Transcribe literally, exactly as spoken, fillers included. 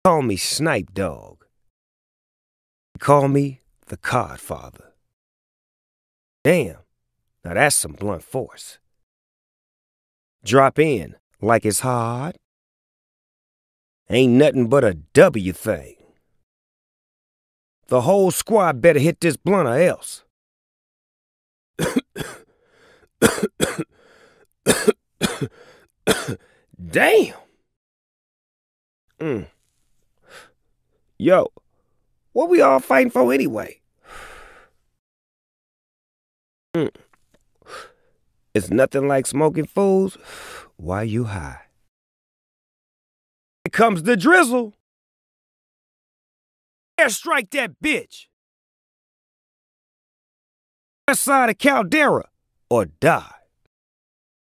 Call me Snipe Dogg. Call me the Codfather. Damn, now that's some blunt force. Drop in like it's hard. Ain't nothing but a W thing. The whole squad better hit this blunt or else. Damn. Mm. Yo, what we all fighting for anyway? Mm. It's nothing like smoking fools while you high. Here comes the drizzle. Airstrike that bitch. West side of Caldera or die.